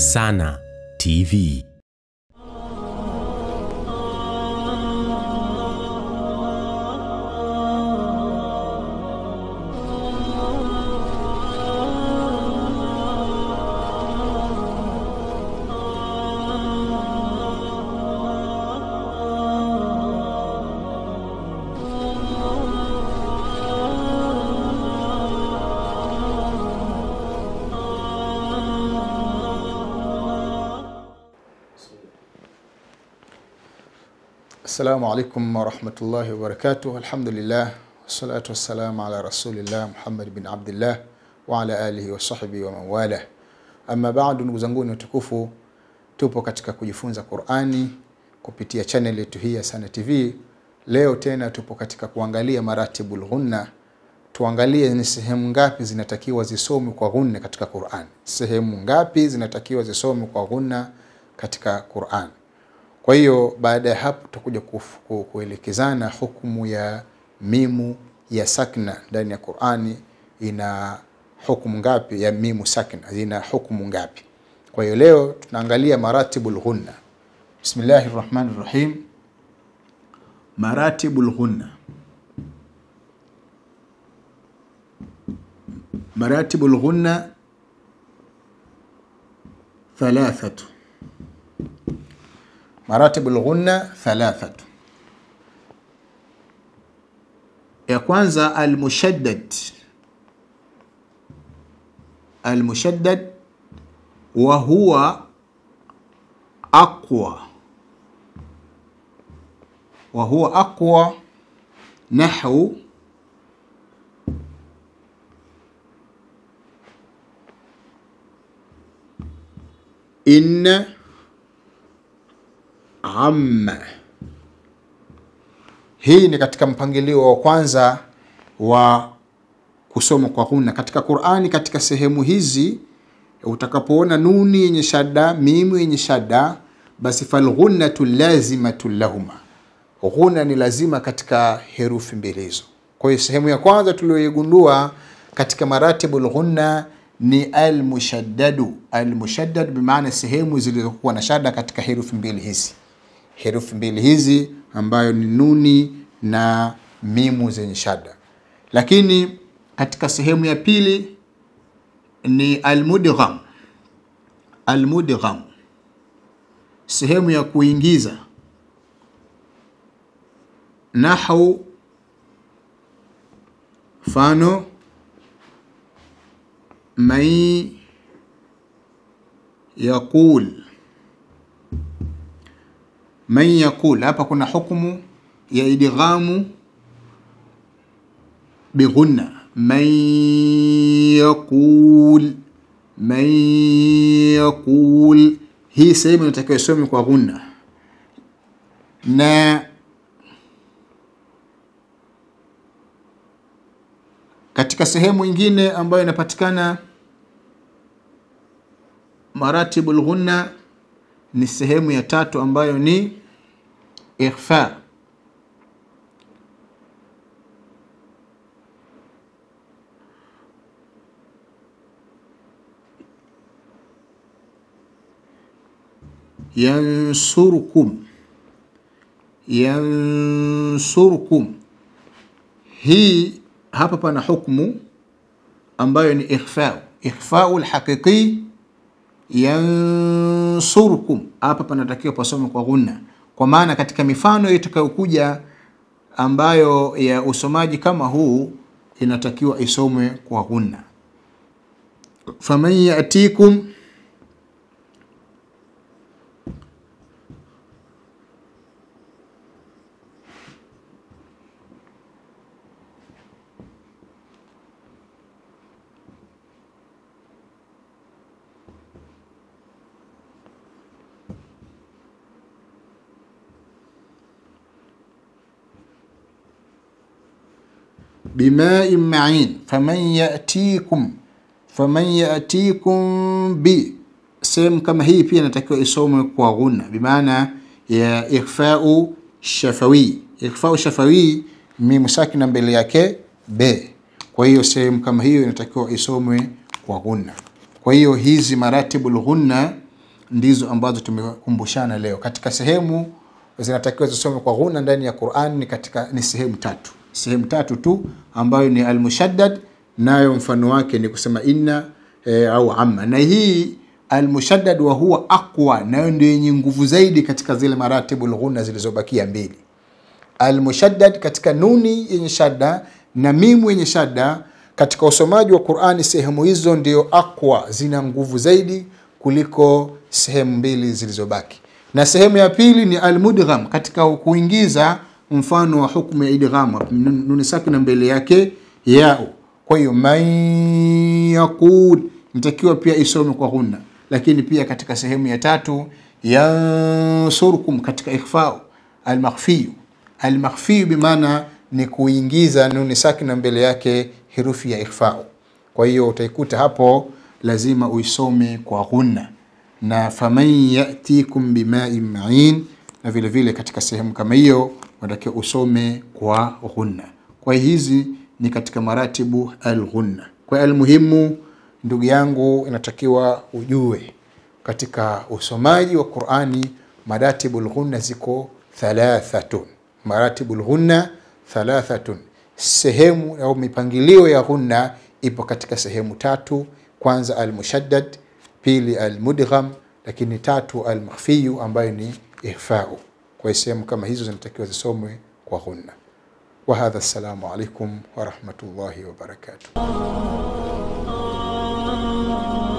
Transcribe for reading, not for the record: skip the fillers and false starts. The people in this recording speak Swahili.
Sana TV. السلام عليكم ورحمة الله وبركاته. الحمد لله والصلاة والسلام على رسول الله محمد بن عبد الله وعلى آله وصحبه ومن والاه. Amma baadu, ndugu zangu watukufu, tupo katika kujifunza Qur'ani kupitia channel yetu hii ya Sana TV. Leo tena tupo katika kuangalia maratibul ghunna. Tuangalie ni sehemu ngapi zinatakiwa zisomwe kwa ghunna katika Qur'an. Sehemu ngapi zinatakiwa zisomwe kwa ghunna katika Qur'an. Kwa hiyo baada ya hapo tutakuja kuelekezana hukumu ya mimu ya sakna ndani ya Qur'ani. Ina hukumu ngapi ya mimu sakna, ina hukumu ngapi? Kwa hiyo leo tunaangalia maratibul ghunna. Bismillahirrahmanirrahim. Maratibul ghunna. Maratibul ghunna thalathatu. Maratibul ghunna thalathatu. Ya kwanza al-mushaddad. Al-mushaddad wa huwa aqwa. Wa huwa aqwa nahwu inna amma. Hii ni katika mpangilio wa kwanza wa kusoma kwa ghunna katika Qur'ani. Katika sehemu hizi utakapoona nuni yenye shadda, mimu yenye shadda, basi fal ghunnatu lazimatu lahuma. Ghunna ni lazima katika herufi mbili hizo. Kwa hiyo sehemu ya kwanza tuliyoigundua katika maratibul ghunna ni al-mushaddadu. Al-mushaddad bimaana sehemu zilizokuwa na shadda katika herufi mbili hizi. Herufi mbili hizi ambayo ni nuni na mimu zenye shadda. Lakini katika sehemu ya pili ni al-mudgham. Al-mudgham, sehemu ya kuingiza, nahwu fano man yaqul. Man yaqul, hapa kuna hukumu ya idghamu bighunna. Man yaqul, man yaqul, hii sehemu inatakiwa isome kwa ghunna. Na katika sehemu nyingine ambayo inapatikana maratibul ghunna ni sehemu ya tatu ambayo ni ikhfa. Yansurukum. Yansurukum, hii hapa pana hukumu ambayo ni ikhfa. Ikhfa'u al-haqiqi. Yansurukum, hapa panatakiwa pasome kwa ghunna, kwa maana katika mifano itakayokuja ambayo ya usomaji kama huu inatakiwa isomwe kwa ghunna. Faman ya'tikum, bima'in ma'in. Faman ya'tikum, faman ya'tikum bi, sehemu kama hii pia inatakiwa isomwe kwa ghunna bimaana ya ikhfa'u shafawi. Ikhfa'u shafawi mimu sakina mbele yake be. Kwa hiyo sehemu kama hiyo inatakiwa isomwe kwa ghunna. Kwa hiyo hizi maratibul ghunna ndizo ambazo tumekumbushana leo. Katika sehemu zinatakiwa zisome kwa ghunna ndani ya Qur'an ni sehemu tatu. Sehemu tatu tu ambayo ni al-mushaddad, nayo mfano wake ni kusema inna au amma. Na hii al-mushaddad wa huwa aqwa, nayo ndio yenye nguvu zaidi katika zile maratibul ghunna zilizobakia mbili. Al-mushaddad katika nuni yenye shadda na mimu yenye shadda, katika usomaji wa Qur'ani sehemu hizo ndio aqwa, zina nguvu zaidi kuliko sehemu mbili zilizobaki. Na sehemu ya pili ni al-mudgham, katika kuingiza mfano wa hukumu ya idgham, nuni sakina mbele yake yao. Kwa hiyo man yaqul mtakiwa pia isome kwa ghunna. Lakini pia katika sehemu ya tatu yansurkum, katika ikhfa al-makhfi bimaana ni kuingiza nuni sakina mbele yake herufi ya ikhfa. Kwa hiyo utaikuta hapo lazima uisome kwa ghunna. Na faman yatikum bima'in ma'in, na vile vile katika sehemu kama hiyo unatakiwa usome kwa ghunna. Kwa hizi ni katika maratibu al-ghunna. Kwa almuhimu ndugu yangu, inatakiwa ujue katika usomaji wa Qur'ani maratibul ghunna ziko thalathatun. Maratibul ghunna thalathatun. Sehemu au mipangilio ya ghunna ipo katika sehemu tatu. Kwanza al-mushaddad, pili al-mudgham, lakini tatu al-makhfi ambayo ni ikhfa'u. Kwa sehemu kama hizo zinatakiwa zisomwe kwa ghunna. Wa hadha, assalamu alaykum wa rahmatullahi wa barakatuh.